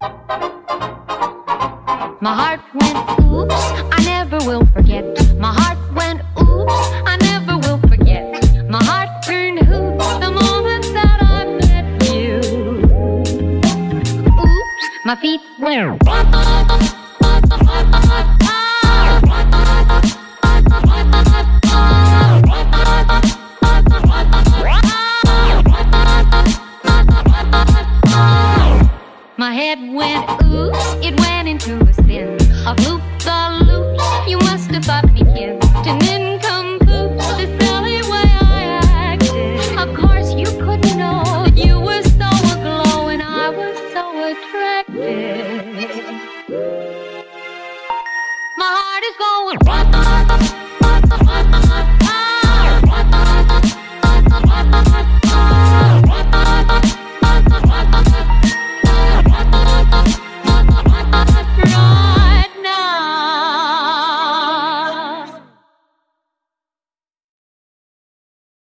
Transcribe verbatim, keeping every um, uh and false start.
My heart went oops, I never will forget. My heart went oops, I never will forget. My heart turned hoops the moment that I met you. Oops, my feet went. My head went oops, it went into a spin. I've looped the loops, you must have thought me kid. To nincompoops, the silly way I acted. Of course you couldn't know that you were so aglow and I was so attractive.